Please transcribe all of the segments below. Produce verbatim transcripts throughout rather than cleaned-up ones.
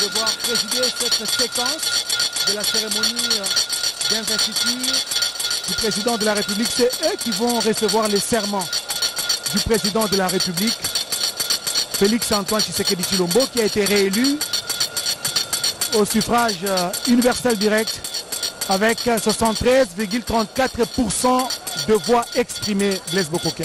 devoir présider cette séquence de la cérémonie d'investiture du président de la République. C'est eux qui vont recevoir les serments du président de la République, Félix Antoine Tshisekedi Tshilombo, qui a été réélu au suffrage universel direct avec soixante-treize virgule trente-quatre pour cent de voix exprimées. Blaise Bokokia.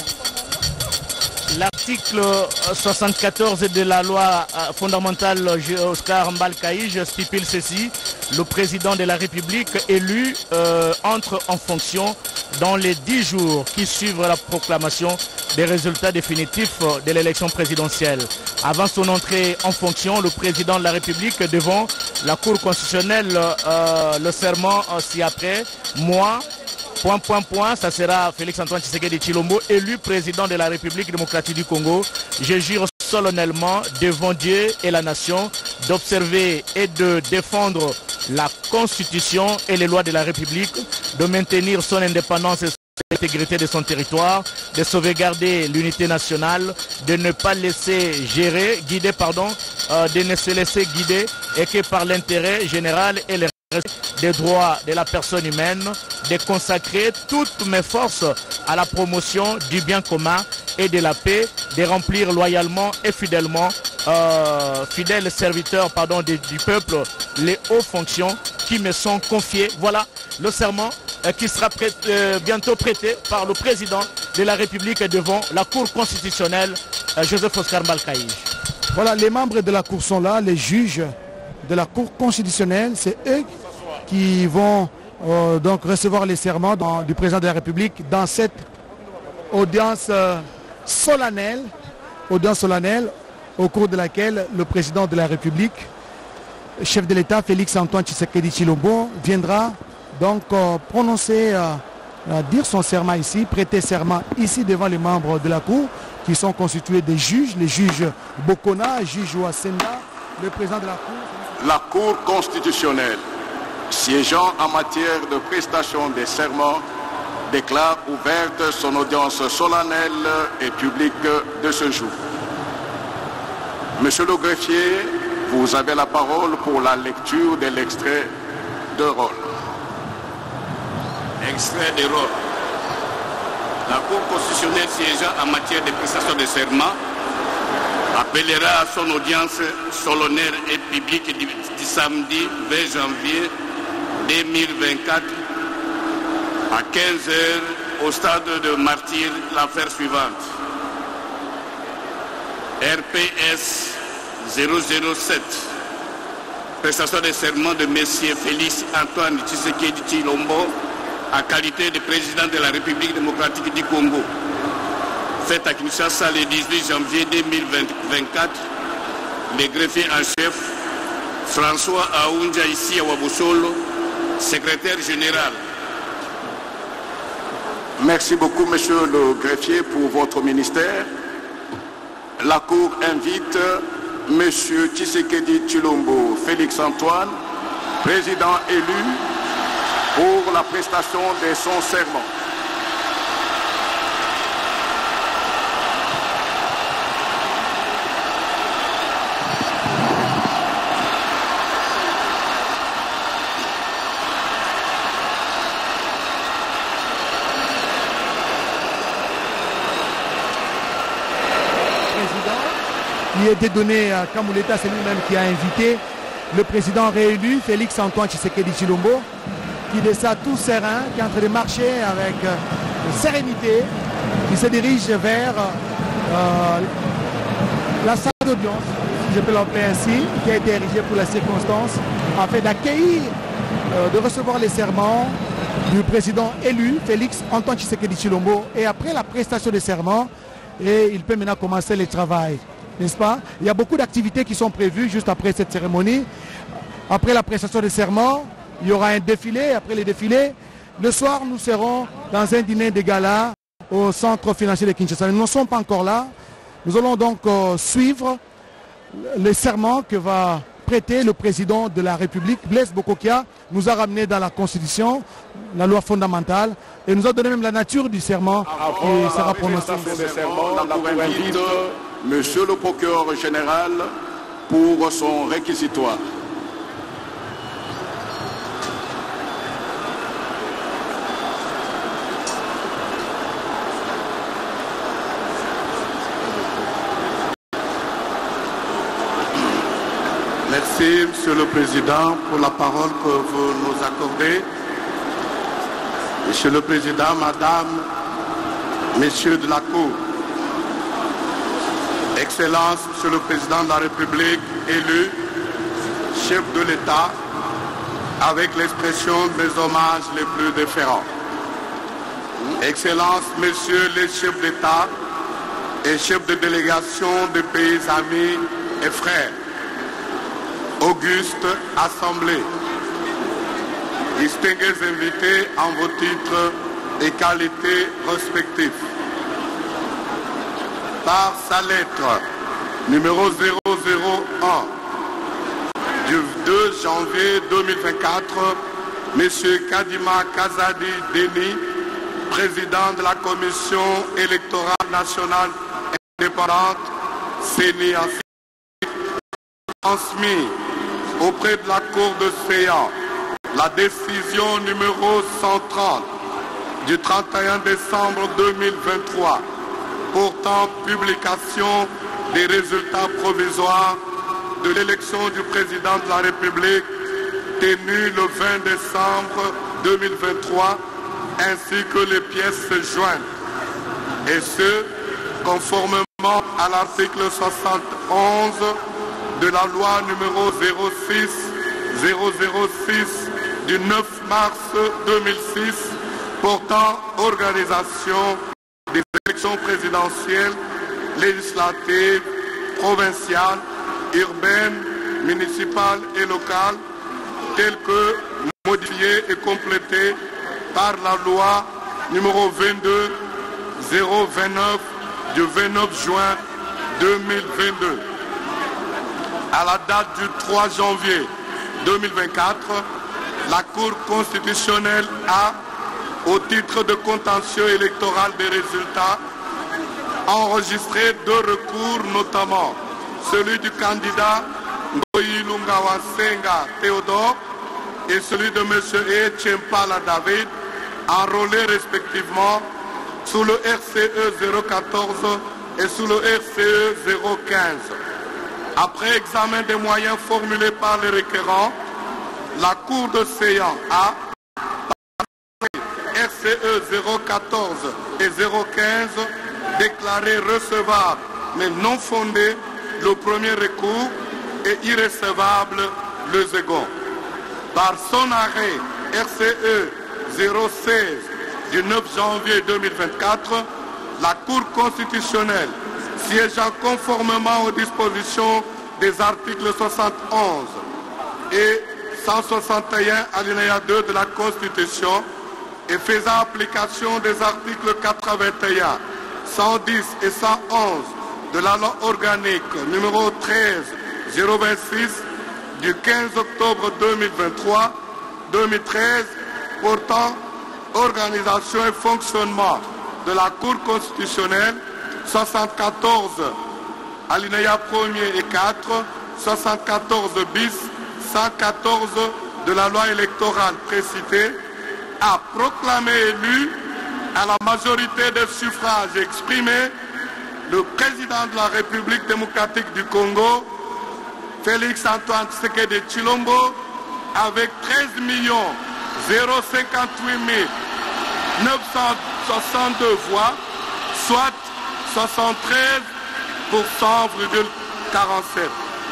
L'article soixante-quatorze de la loi fondamentale Oscar Mbalkaïj stipule ceci: le président de la République élu euh, entre en fonction dans les dix jours qui suivent la proclamation des résultats définitifs de l'élection présidentielle. Avant son entrée en fonction, le président de la République devant la Cour constitutionnelle, euh, le serment euh, ci-après, moi, point, point, point, ça sera Félix Antoine Tshisekedi Tshilombo, élu président de la République démocratique du Congo. Je jure solennellement devant Dieu et la nation d'observer et de défendre la Constitution et les lois de la République, de maintenir son indépendance et l'intégrité de son territoire, de sauvegarder l'unité nationale, de ne pas laisser gérer, guider, pardon, euh, de ne se laisser guider et que par l'intérêt général et les des droits de la personne humaine, de consacrer toutes mes forces à la promotion du bien commun et de la paix, de remplir loyalement et fidèlement, euh, fidèles serviteurs pardon, du, du peuple, les hauts fonctions qui me sont confiées. Voilà le serment euh, qui sera prêt, euh, bientôt prêté par le président de la République devant la Cour constitutionnelle, euh, Joseph Oscar Mbalkaïj. Voilà, les membres de la Cour sont là, les juges de la Cour constitutionnelle, c'est eux qui vont euh, donc recevoir les serments dans, du président de la République dans cette audience euh, solennelle, audience solennelle au cours de laquelle le président de la République, chef de l'État Félix Antoine Tshisekedi Tshilombo, viendra donc euh, prononcer, euh, euh, dire son serment ici, prêter serment ici devant les membres de la Cour qui sont constitués des juges, les juges Bokona, juge Ouassenda, le président de la Cour. La Cour constitutionnelle, siégeant en matière de prestation des serments, déclare ouverte son audience solennelle et publique de ce jour. Monsieur le greffier, vous avez la parole pour la lecture de l'extrait de rôle. Extrait de rôle. La Cour constitutionnelle siégeant en matière de prestation de serment appellera à son audience solennelle et publique du, du samedi vingt janvier deux mille vingt-quatre à quinze heures au stade de Martyr l'affaire suivante. R P S zéro zéro sept. Prestation de serment de M. Félix Antoine Tshisekedi Tshilombo en qualité de président de la République démocratique du Congo. Fait à Kinshasa le dix-huit janvier deux mille vingt-quatre, le greffier en chef François Aounja ici à Wabosolo, secrétaire général. Merci beaucoup, monsieur le greffier, pour votre ministère. La Cour invite monsieur Tshisekedi Tshilombo Félix Antoine, président élu, pour la prestation de son serment. Il a été donné à Kamouleta, c'est lui-même qui a invité le président réélu, Félix Antoine Tshisekedi Tshilombo, qui descend tout serein, qui est en train de marcher avec euh, sérénité, qui se dirige vers euh, la salle d'audience, si je peux l'appeler ainsi, qui a été érigée pour la circonstance, afin d'accueillir, euh, de recevoir les serments du président élu, Félix Antoine Tshisekedi Tshilombo. Et après la prestation des serments, et il peut maintenant commencer le travail. N'est-ce pas? Il y a beaucoup d'activités qui sont prévues juste après cette cérémonie. Après la prestation des serments, il y aura un défilé. Après le défilé, le soir, nous serons dans un dîner de gala au centre financier de Kinshasa. Nous ne sommes pas encore là. Nous allons donc euh, suivre le serment que va prêter le président de la République. Blaise Bokokia nous a ramené dans la Constitution, la loi fondamentale, et nous a donné même la nature du serment qui sera prononcé. Monsieur le procureur général pour son réquisitoire. Merci, Monsieur le Président, pour la parole que vous nous accordez. Monsieur le Président, Madame, Messieurs de la Cour, Excellence, Monsieur le Président de la République, élu, chef de l'État, avec l'expression de mes hommages les plus déférents. Excellence, Messieurs les chefs d'État et chefs de délégation des pays amis et frères, Auguste Assemblée, distingués invités en vos titres et qualités respectifs. Par sa lettre numéro zéro zéro un du deux janvier deux mille vingt-quatre, M. Kadima Kazadi Deni, président de la Commission électorale nationale indépendante, C E N I, transmis auprès de la Cour de séance la décision numéro cent trente du trente et un décembre deux mille vingt-trois portant publication des résultats provisoires de l'élection du président de la République tenue le vingt décembre deux mille vingt-trois ainsi que les pièces jointes, et ce, conformément à l'article soixante et onze de la loi numéro zéro six zéro zéro six du neuf mars deux mille six portant organisation des élections présidentielles, législatives, provinciales, urbaines, municipales et locales, telles que modifiées et complétées par la loi numéro vingt-deux zéro vingt-neuf du vingt-neuf juin deux mille vingt-deux. À la date du trois janvier deux mille vingt-quatre, la Cour constitutionnelle a, au titre de contentieux électoral des résultats, enregistré deux recours, notamment celui du candidat Ngoyi-Lunga Wasenga Théodore et celui de M. E. Tchempala David, enrôlés respectivement sous le R C E zéro quatorze et sous le R C E zéro quinze. Après examen des moyens formulés par les requérants, la Cour de séance a, R C E zéro quatorze et zéro quinze, déclaré recevable mais non fondé le premier recours et irrecevable le second. Par son arrêt R C E zéro seize du neuf janvier deux mille vingt-quatre, la Cour constitutionnelle, siégeant conformément aux dispositions des articles soixante et onze et cent soixante et un alinéa deux de la Constitution et faisant application des articles quatre-vingt-un, cent dix et cent onze de la loi organique numéro treize zéro vingt-six du quinze octobre deux mille vingt-trois deux mille treize portant organisation et fonctionnement de la Cour constitutionnelle, soixante-quatorze alinéa premier et quatre, soixante-quatorze bis, cent quatorze de la loi électorale précitée, a proclamé élu à la majorité des suffrages exprimés le président de la République démocratique du Congo, Félix Antoine Tshisekedi Tshilombo, avec treize millions cinquante-huit mille neuf cent soixante-deux voix, soit soixante-treize pour cent virgule quarante-sept.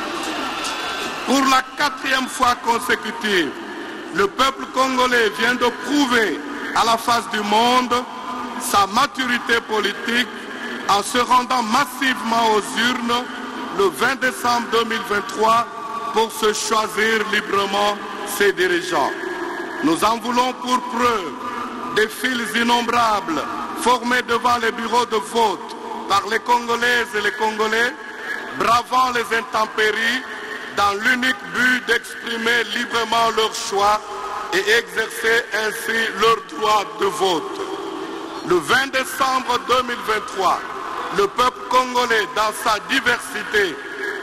Pour la quatrième fois consécutive, le peuple congolais vient de prouver à la face du monde sa maturité politique en se rendant massivement aux urnes le vingt décembre deux mille vingt-trois pour se choisir librement ses dirigeants. Nous en voulons pour preuve des files innombrables formés devant les bureaux de vote par les Congolaises et les Congolais, bravant les intempéries dans l'unique but d'exprimer librement leur choix et exercer ainsi leur droit de vote. Le vingt décembre deux mille vingt-trois, le peuple congolais, dans sa diversité,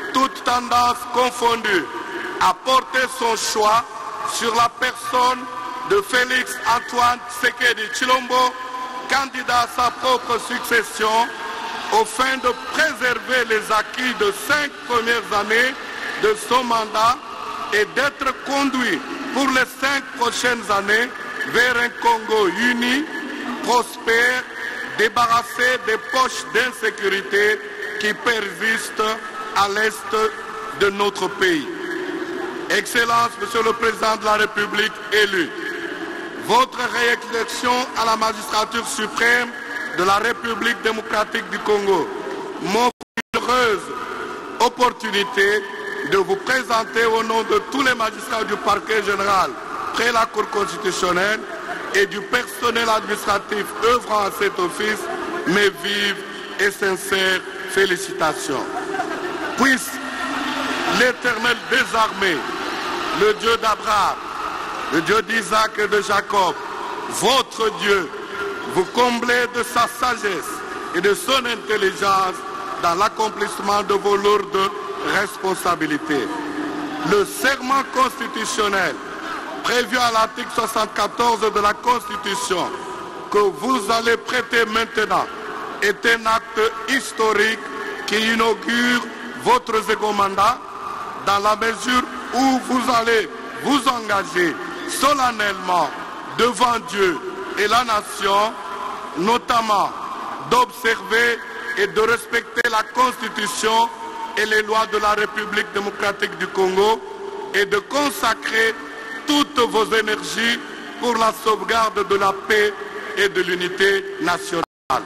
toutes tendances confondues, a porté son choix sur la personne de Félix Antoine Tshisekedi Tshilombo, candidat à sa propre succession, au fin de préserver les acquis de cinq premières années de son mandat et d'être conduit pour les cinq prochaines années vers un Congo uni, prospère, débarrassé des poches d'insécurité qui persistent à l'est de notre pays. Excellence, Monsieur le Président de la République élu, votre réélection à la magistrature suprême de la République démocratique du Congo m'offre une heureuse opportunité de vous présenter au nom de tous les magistrats du parquet général près la Cour constitutionnelle et du personnel administratif œuvrant à cet office mes vives et sincères félicitations. Puisse l'Éternel des armées, le Dieu d'Abraham, le Dieu d'Isaac et de Jacob, votre Dieu, vous combler de sa sagesse et de son intelligence dans l'accomplissement de vos lourdes responsabilités. Le serment constitutionnel prévu à l'article soixante-quatorze de la Constitution que vous allez prêter maintenant est un acte historique qui inaugure votre second mandat dans la mesure où vous allez vous engager solennellement devant Dieu et la nation, notamment d'observer et de respecter la Constitution et les lois de la République démocratique du Congo et de consacrer toutes vos énergies pour la sauvegarde de la paix et de l'unité nationale.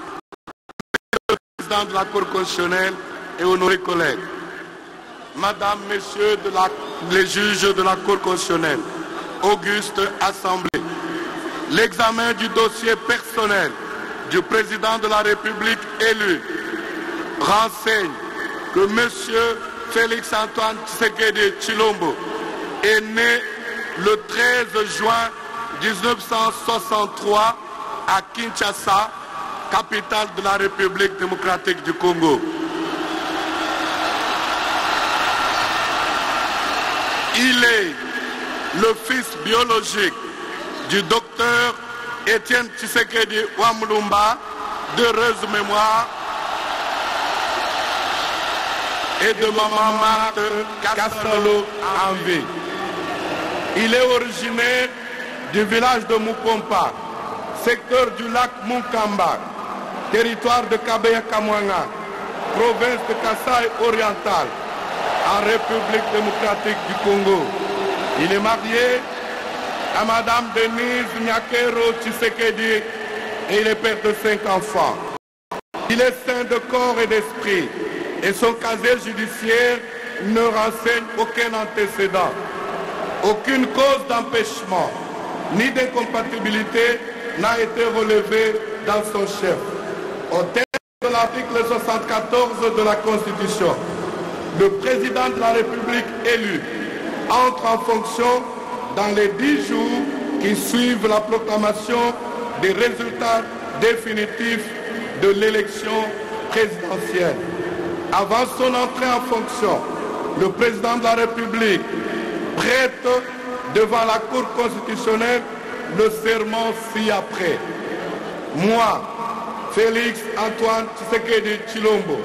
Monsieur le Président de la Cour constitutionnelle et honorés collègues, Madame, Messieurs de la, les juges de la Cour constitutionnelle, auguste Assemblée, l'examen du dossier personnel du Président de la République élu renseigne que M. Félix Antoine Tshisekedi Tshilombo est né le treize juin mille neuf cent soixante-trois à Kinshasa, capitale de la République démocratique du Congo. Il est le fils biologique du docteur Étienne Tshisekedi Wamulumba, d'heureuse mémoire, et de maman Marthe Cassalo en vie. Il est originaire du village de Mukompa, secteur du lac Mukamba, territoire de Kabeya-Kamwanga, province de Kasaï orientale, en République démocratique du Congo. Il est marié à Madame Denise Nyakero Tshisekedi et il est père de cinq enfants. Il est sain de corps et d'esprit et son casier judiciaire ne renseigne aucun antécédent, aucune cause d'empêchement ni d'incompatibilité n'a été relevée dans son chef. Au terme de l'article soixante-quatorze de la Constitution, le président de la République élu entre en fonction dans les dix jours qui suivent la proclamation des résultats définitifs de l'élection présidentielle. Avant son entrée en fonction, le président de la République prête devant la Cour constitutionnelle le serment ci-après. Moi, Félix Antoine Tshisekedi Tshilombo,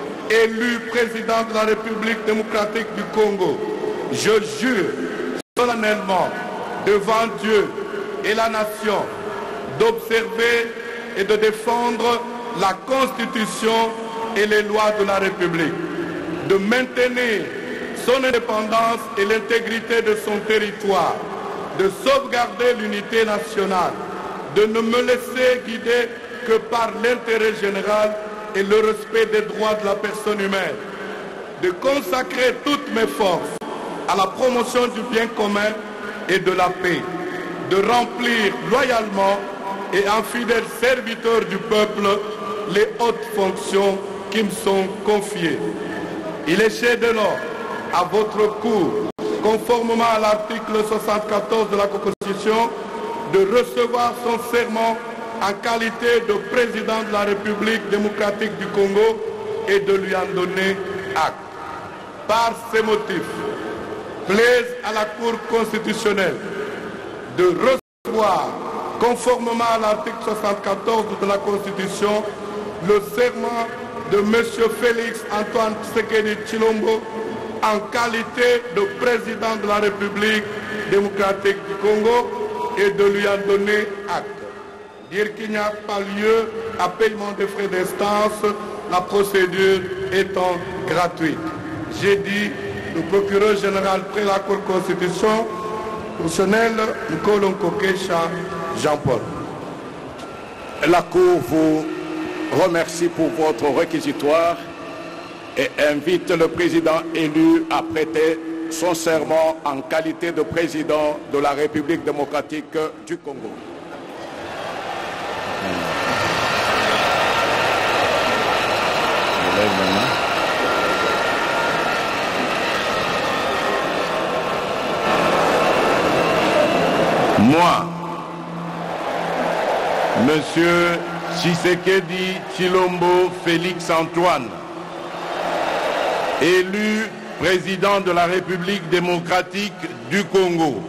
élu président de la République démocratique du Congo, je jure solennellement devant Dieu et la nation d'observer et de défendre la Constitution et les lois de la République, de maintenir son indépendance et l'intégrité de son territoire, de sauvegarder l'unité nationale, de ne me laisser guider que par l'intérêt général et le respect des droits de la personne humaine, de consacrer toutes mes forces à la promotion du bien commun et de la paix, de remplir loyalement et en fidèle serviteur du peuple les hautes fonctions qui me sont confiées. Il est chez de l'or à votre cour, conformément à l'article soixante-quatorze de la Constitution, de recevoir son serment en qualité de président de la République démocratique du Congo et de lui en donner acte. par ces motifs, plaise à la Cour constitutionnelle de recevoir, conformément à l'article soixante-quatorze de la Constitution, le serment de M. Félix Antoine Tshisekedi Tshilombo en qualité de président de la République démocratique du Congo et de lui en donner acte. Dire qu'il n'y a pas lieu à paiement des frais d'instance, la procédure étant gratuite. J'ai dit le procureur général près la Cour constitution, constitutionnel Nkolo Nkokesha Jean-Paul. La Cour vous remercie pour votre réquisitoire et invite le président élu à prêter son serment en qualité de président de la République démocratique du Congo. Moi, Monsieur Tshisekedi Tshilombo Félix Antoine, élu président de la République démocratique du Congo,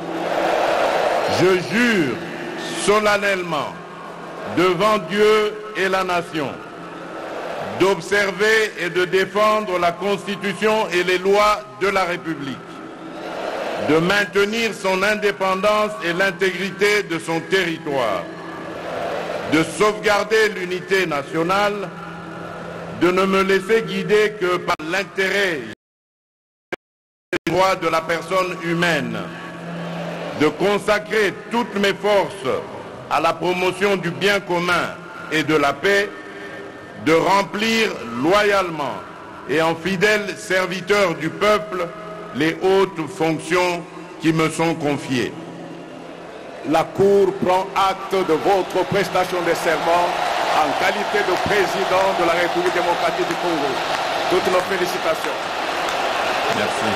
je jure solennellement devant Dieu et la nation d'observer et de défendre la Constitution et les lois de la République, de maintenir son indépendance et l'intégrité de son territoire, de sauvegarder l'unité nationale, de ne me laisser guider que par l'intérêt des droits de la personne humaine, de consacrer toutes mes forces à la promotion du bien commun et de la paix, de remplir loyalement et en fidèle serviteur du peuple les hautes fonctions qui me sont confiées. La Cour prend acte de votre prestation de serment en qualité de président de la République démocratique du Congo. Toutes nos félicitations. Merci.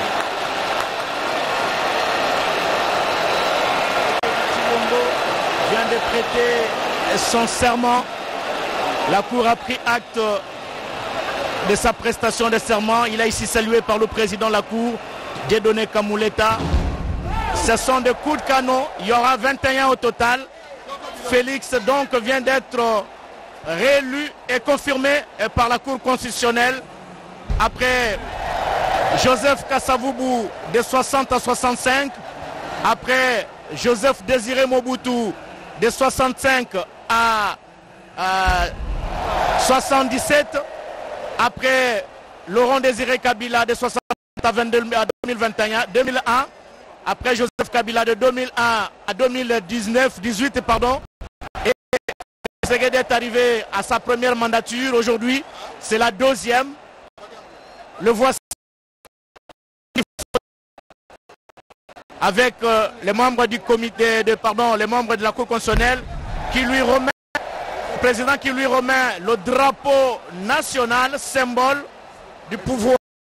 Tshilombo vient de prêter son serment. La Cour a pris acte de sa prestation de serment. Il a ici salué par le président de la Cour, Dieudonné Kamuleta. Ce sont des coups de canon. Il y aura vingt et un au total. Félix donc vient d'être réélu et confirmé par la Cour constitutionnelle après Joseph Kasavubu de soixante à soixante-cinq, après Joseph Désiré Mobutu de soixante-cinq à, à soixante-dix-sept, après Laurent Désiré Kabila de soixante à deux mille vingt et un, deux mille un, après Joseph Kabila de deux mille un à deux mille dix-neuf, dix-huit, pardon, et Tshisekedi est arrivé à sa première mandature. Aujourd'hui, c'est la deuxième. Le voici avec euh, les membres du comité, de, pardon, les membres de la Cour constitutionnelle qui lui remet, le président qui lui remet le drapeau national, symbole du pouvoir.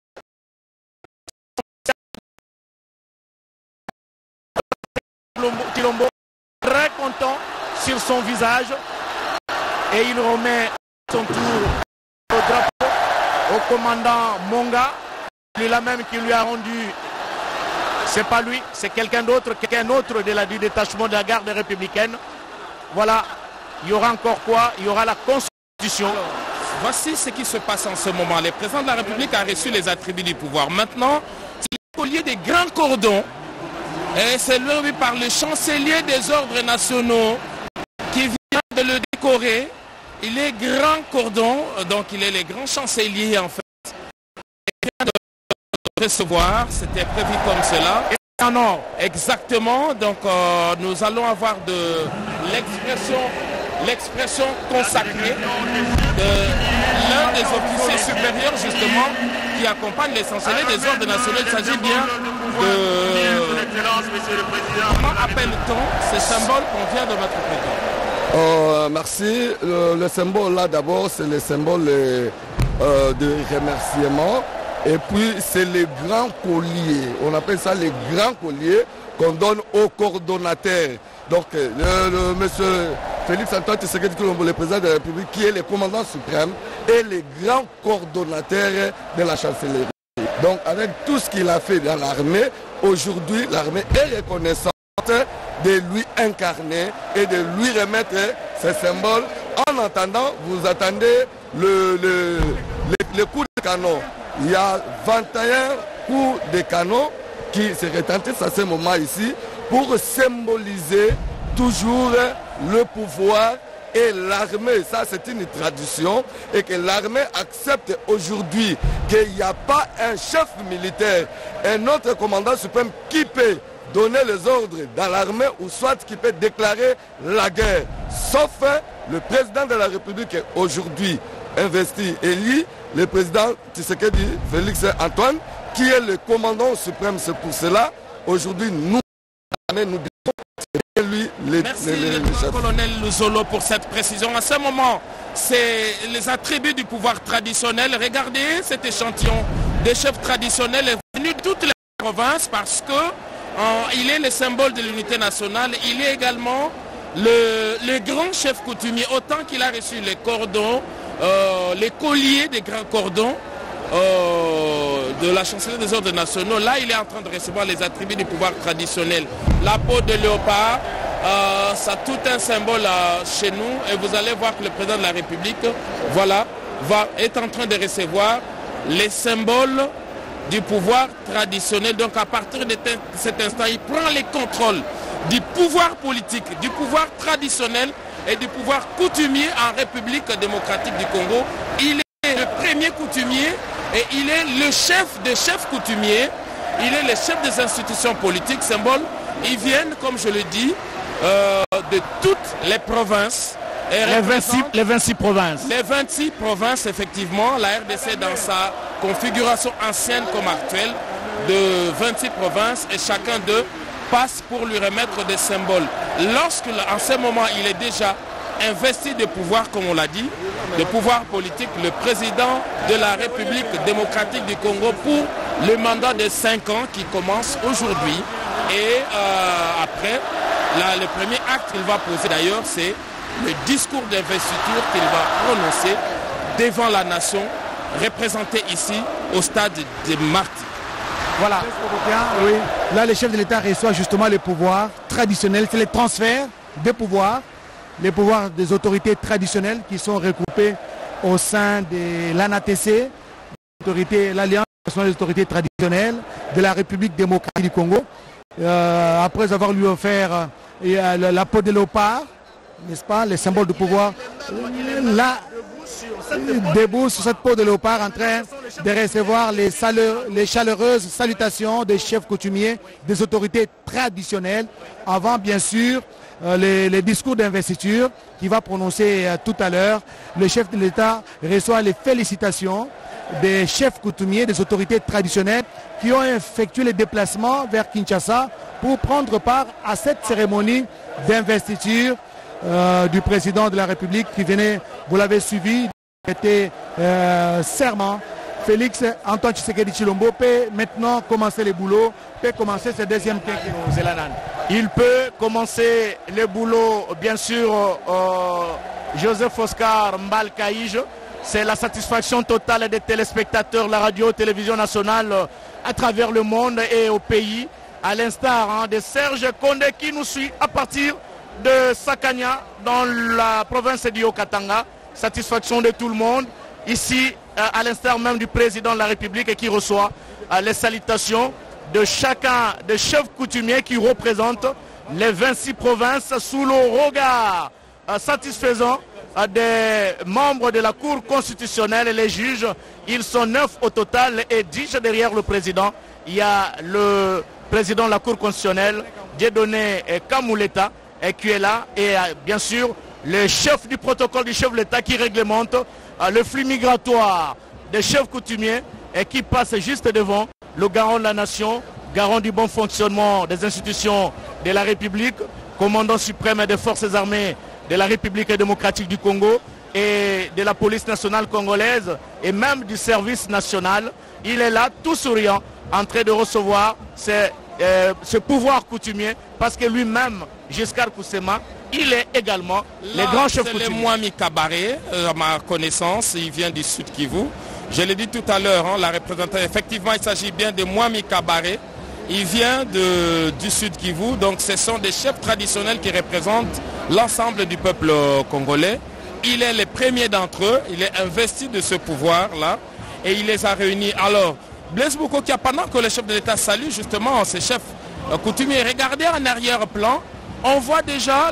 Tshilombo très content sur son visage et il remet son tour au drapeau au commandant Monga, lui-là même qui lui a rendu, c'est pas lui, c'est quelqu'un d'autre, quelqu'un d'autre de la, du détachement de la garde républicaine. Voilà, il y aura encore quoi? Il y aura la Constitution. Alors, voici ce qui se passe en ce moment. Le président de la République a reçu les attributs du pouvoir. Maintenant, c'est le collier des grands cordons. Et c'est lui par le chancelier des ordres nationaux qui vient de le décorer. Il est grand cordon, donc il est le grand chancelier en fait. Il vient de le recevoir, c'était prévu comme cela. Et en or. Exactement, donc euh, nous allons avoir de l'expression l'expression consacrée de l'un des officiers supérieurs justement qui accompagne les chanceliers des ordres nationaux. Il s'agit bien de... Comment appelle-t-on ce symbole qu'on vient de mettre au président? Euh, merci. Le, le symbole là d'abord c'est le symbole euh, de remerciement et puis c'est les grands colliers. On appelle ça les grands colliers qu'on donne au coordonnateur. Donc le, le monsieur Félix Antoine Tshisekedi Tshilombo, le président de la République, qui est le commandant suprême et les grands coordonnateurs de la chancellerie. Donc avec tout ce qu'il a fait dans l'armée, aujourd'hui l'armée est reconnaissante de lui incarner et de lui remettre ses symboles. En attendant, vous attendez le, le, le, le coup de canon. Il y a vingt et un coups de canon qui se retentissent à ce moment ici pour symboliser toujours le pouvoir et l'armée. Ça, c'est une tradition et que l'armée accepte aujourd'hui qu'il n'y a pas un chef militaire, un autre commandant suprême qui peut donner les ordres dans l'armée ou soit qui peut déclarer la guerre. Sauf le président de la République aujourd'hui investi, élu, le président Tshisekedi Félix Antoine, qui est le commandant suprême. C'est pour cela, aujourd'hui, nous, nous disons c'est lui le, Merci le, le, le chef. colonel Luzolo pour cette précision. À ce moment, c'est les attributs du pouvoir traditionnel. Regardez cet échantillon des chefs traditionnels est venu de toutes les provinces parce que euh, il est le symbole de l'unité nationale. Il est également le, le grand chef coutumier, autant qu'il a reçu les cordons, euh, les colliers des grands cordons euh, de la chancellerie des ordres nationaux. Là, il est en train de recevoir les attributs du pouvoir traditionnel. La peau de léopard, euh, ça a tout un symbole euh, chez nous. Et vous allez voir que le président de la République, voilà, va, est en train de recevoir les symboles du pouvoir traditionnel. Donc à partir de cet instant, il prend les contrôles du pouvoir politique, du pouvoir traditionnel et du pouvoir coutumier en République démocratique du Congo. Il est le premier coutumier et il est le chef des chefs coutumiers. Il est le chef des institutions politiques, symbole. Ils viennent, comme je le dis, euh, de toutes les provinces. Les vingt-six, les vingt-six provinces. Les vingt-six provinces, effectivement. La R D C dans sa configuration ancienne comme actuelle de vingt-six provinces et chacun d'eux passe pour lui remettre des symboles. Lorsque, en ce moment, il est déjà investi de pouvoir, comme on l'a dit, de pouvoir politique, le président de la République démocratique du Congo pour le mandat de cinq ans qui commence aujourd'hui. Et euh, après, là, le premier acte qu'il va poser d'ailleurs, c'est le discours d'investiture qu'il va prononcer devant la nation, représentée ici au stade de Marty. Voilà. Oui. Là, le chef de l'État reçoit justement les pouvoirs traditionnels, c'est les transferts des pouvoirs, les pouvoirs des autorités traditionnelles qui sont regroupés au sein de l'A N A T C, l'Alliance nationale des autorités traditionnelles de la République démocratique du Congo. Euh, après avoir lui offert euh, la, la peau de léopard, n'est-ce pas, les symboles de pouvoir, là, debout sur cette peau de léopard en train de recevoir les, les chaleureuses salutations des chefs coutumiers, des autorités traditionnelles, avant bien sûr euh, les, les discours d'investiture qu'il va prononcer euh, tout à l'heure. Le chef de l'État reçoit les félicitations des chefs coutumiers, des autorités traditionnelles qui ont effectué les déplacements vers Kinshasa pour prendre part à cette cérémonie d'investiture euh, du président de la République qui venait, vous l'avez suivi, était euh, serment. Félix Antoine Tshisekedi Tshilombo peut maintenant commencer le boulot, peut commencer ce deuxième quinquennat. Il peut commencer le boulot, bien sûr, euh, Joseph Oscar Mbalkaïj. C'est la satisfaction totale des téléspectateurs de la radio-télévision nationale à travers le monde et au pays, à l'instar hein, de Serge Condé qui nous suit à partir de Sakanya dans la province du Haut-Katanga. Satisfaction de tout le monde. Ici, à l'instar même du président de la République et qui reçoit les salutations de chacun des chefs coutumiers qui représentent les vingt-six provinces sous le regard satisfaisant des membres de la Cour constitutionnelle et les juges. Ils sont neuf au total et dix derrière le président. Il y a le président de la Cour constitutionnelle, Dieudonné Kamuleta, qui est là, et bien sûr le chef du protocole du chef de l'État qui réglemente le flux migratoire des chefs coutumiers et qui passe juste devant le garant de la nation, garant du bon fonctionnement des institutions de la République, commandant suprême des forces armées de la République démocratique du Congo et de la police nationale congolaise et même du service national. Il est là, tout souriant, en train de recevoir ce, euh, ce pouvoir coutumier parce que lui-même, Giscard Koussema, il est également là, le grand chef coutumier. coutumier. C'est le Mwami Kabaré, à ma connaissance, il vient du Sud Kivu. Je l'ai dit tout à l'heure, hein, la représentante, effectivement, il s'agit bien de Mwami Kabaré. Il vient de, du Sud Kivu, donc ce sont des chefs traditionnels qui représentent l'ensemble du peuple congolais. Il est le premier d'entre eux, il est investi de ce pouvoir-là et il les a réunis. Alors, Blaise Bukokia, pendant que le chef de l'État salue justement ces chefs coutumiers, regardez en arrière-plan, on voit déjà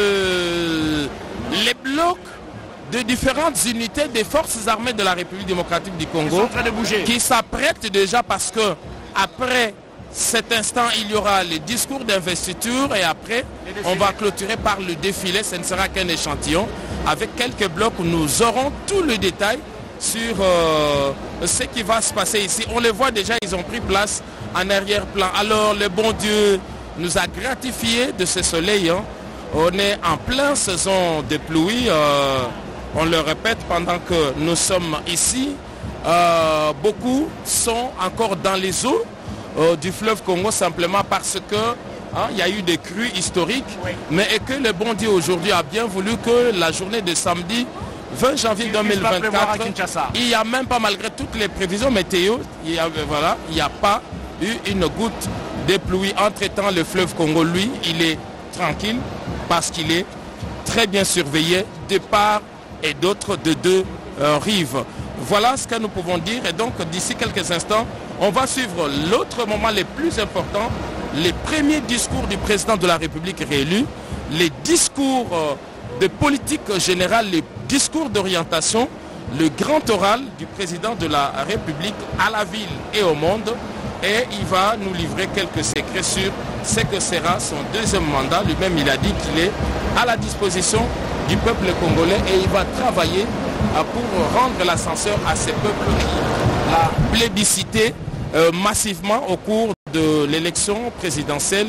le, les blocs de différentes unités des forces armées de la République démocratique du Congo qui s'apprêtent déjà parce que après cet instant il y aura les discours d'investiture et après on va clôturer par le défilé. Ce ne sera qu'un échantillon avec quelques blocs où nous aurons tout le détail sur euh, ce qui va se passer ici. On les voit déjà, ils ont pris place en arrière-plan. Alors le bon Dieu nous a gratifié de ce soleil, hein. On est en pleine saison de pluie, euh, on le répète pendant que nous sommes ici. Euh, beaucoup sont encore dans les eaux euh, du fleuve Congo simplement parce que hein, il y a eu des crues historiques, oui. Mais et que le bon Dieu aujourd'hui a bien voulu que la journée de samedi vingt janvier deux mille vingt-quatre, il n'y a même pas, malgré toutes les prévisions météo, il n'y a, voilà, il n'y a pas eu une goutte de pluie. Entre-temps, le fleuve Congo, lui, il est tranquille parce qu'il est très bien surveillé de part et d'autre de deux euh, rives. Voilà ce que nous pouvons dire et donc d'ici quelques instants, on va suivre l'autre moment le plus important, les premiers discours du président de la République réélu, les discours euh, de politique générale, les discours d'orientation, le grand oral du président de la République à la ville et au monde. Et il va nous livrer quelques secrets sur ce que sera son deuxième mandat. Lui-même, il a dit qu'il est à la disposition du peuple congolais et il va travailler pour rendre l'ascenseur à ce peuple qui l'a plébiscité euh, massivement au cours de l'élection présidentielle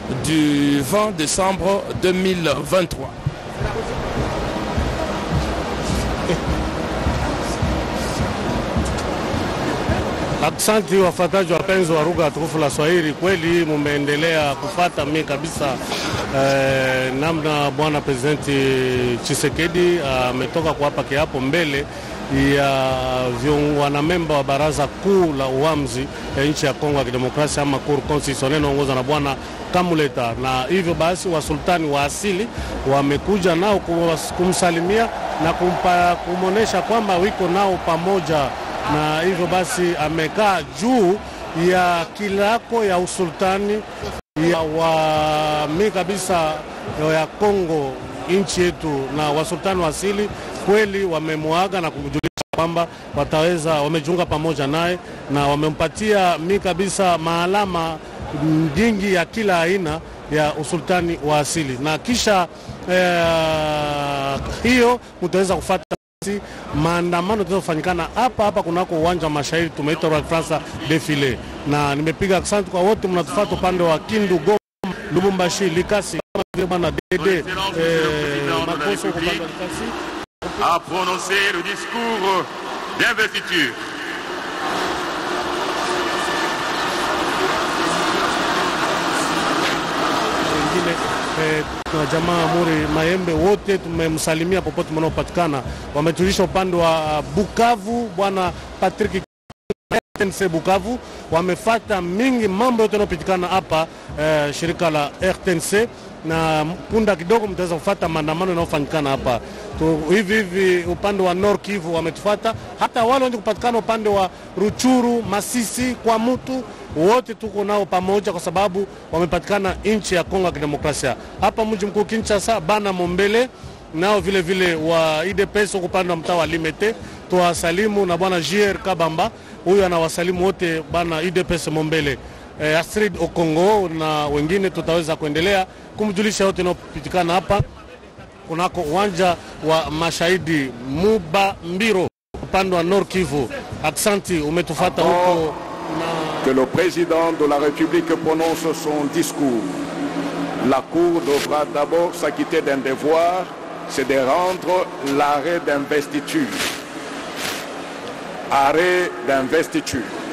du vingt décembre deux mille vingt-trois. Asante wafuataji wapenzi wa lugha tukufu la Swahili, kweli mumeendelea kufata mimi kabisa eh, namna bwana presidenti Tshisekedi ametoka uh, kuapa kiapo mbele ya uh, wanamemba wa baraza kuu la uamuzi ya nchi ya Kongo ya Kidemokrasia ama Cour Constitutionnelle inaongozwa na bwana Kamuleta, na hivyo basi wasultani wa asili wamekuja nao kumsalimia na kumpa, kumonesha kwamba wiko nao pamoja, na hivyo basi amekaa juu ya kilako ya usultani ya wami kabisa ya Kongo nchi yetu, na wasultani wa asili kweli wamemuaga na kumjulisha kwamba wataweza wamejiunga pamoja naye na wamempatia mi kabisa maalama nyingi ya kila aina ya usultani wa asili, na kisha eh, hiyo mtaweza kufuata maandamano tutafanyikana hapa hapa kunako uwanja wa mashairi tumeita Roi Fransa Defile, na nimepiga asante kwa wote mnatufuata upande wa Kindu, Goma, Lubumbashi, Likasi, bwana Dede Makoso kwa Likasi a prononcé le discours d'investiture. Na jamaa Muri Mayembe wote tumemsalimia popote mnaopatikana. Wametulisha upande wa Bukavu bwana Patrick R T N C Bukavu, wamefuata mingi mambo yote yanayopitikana hapa eh, shirika la R T N C, na punda kidogo mtaweza kufuata maandamano yanayofanyikana hapa tu. Hivi hivi upande wa Nord Kivu wametufuata, hata wale wenye kupatikana upande wa Ruchuru, Masisi, kwa mtu wote tuko nao pamoja kwa sababu wamepatikana nchi ya Kongo ya Kidemokrasia. Hapa mji mkuu Kinshasa bana Mombele nao vile vile wa I D P S upande wa mtaa wa Limete tuwasalimu, na bwana J R Kabamba huyu anawasalimu wote bana I D P S Mombele. E, Astrid Okongo na wengine tutaweza kuendelea kumjulisha yote yanayopitikana hapa kunako uwanja wa mashahidi Muba Mbiro upande wa Nord Kivu. Aksanti umetufuata huko. Que le président de la République prononce son discours. La Cour devra d'abord s'acquitter d'un devoir, c'est de rendre l'arrêt d'investiture. Arrêt d'investiture.